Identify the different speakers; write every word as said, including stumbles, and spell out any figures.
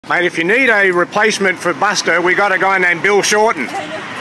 Speaker 1: Mate, if you need a replacement for Buster, we got a guy named Bill Shorten.